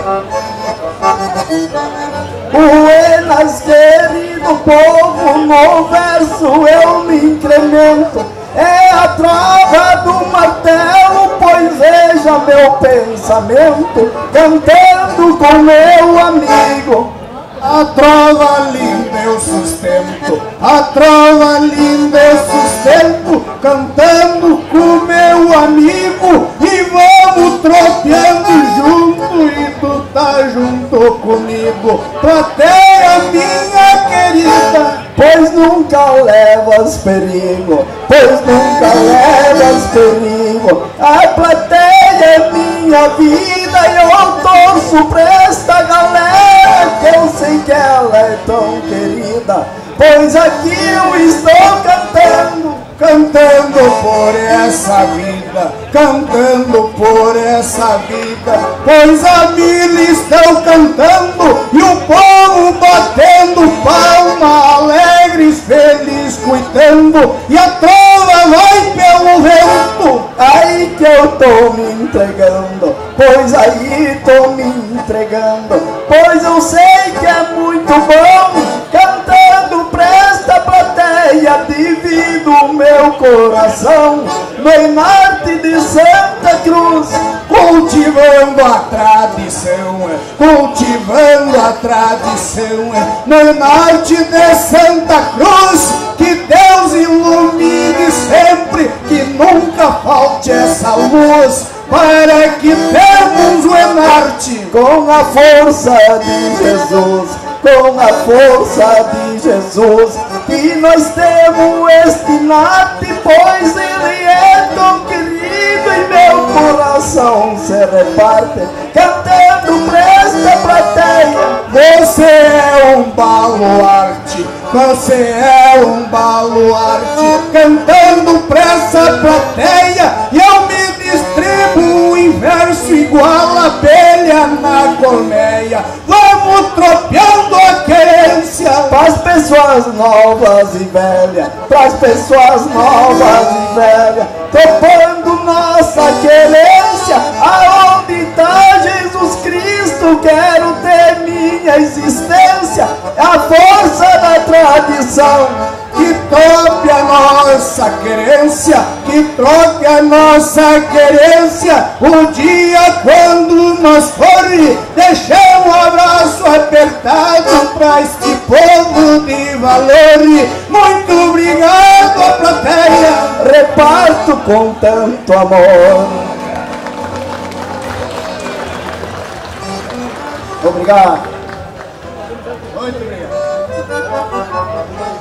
Buenas, querido povo, no verso eu me incremento. É a trava do martelo, pois veja meu pensamento, cantando com meu amigo. A trova linda eu sustento, a trova linda eu sustento, cantando com meu amigo, e vamos tropeando junto, e tu tá junto comigo. Plateia minha querida, pois nunca levas perigo, pois nunca levas perigo. A plateia é minha vida e eu torço pra esta galera, que eu sei que ela é tão querida, pois aqui eu estou cantando, cantando por essa vida, cantando por essa vida, pois a milha estão cantando e o povo batendo palma, alegres, feliz, cuidando, e a trova vai pelo vento. Aí que eu tô me entregando, pois aí tô me entregando, pois eu sei que é muito bom, cantando pra esta plateia, divido o meu coração no norte de Santa Cruz, cultivando a tradição, cultivando a tradição, no norte de Santa Cruz, que Deus ilumine sempre, que nunca falte essa luz, para que temos o Enarte com a força de Jesus, com a força de Jesus, que nós temos este Enarte, pois ele é tão querido e meu coração se reparte, cantando pra esta plateia. Você é um baluarte, você é um baluarte, cantando pra essa plateia, e eu me distribuo em verso igual a abelha na colmeia. Vamos tropeando a querência para as pessoas novas e velhas, para as pessoas novas e velhas, topando nossa querência. Aonde está Jesus Cristo? Quero ter minha existência, a força da tradição, que toque a nossa querência, que troque a nossa querência. Um dia quando nós for, deixar um abraço apertado pra este povo de valor. Muito obrigado a plateia, reparto com tanto amor. Obrigado. Muito obrigado.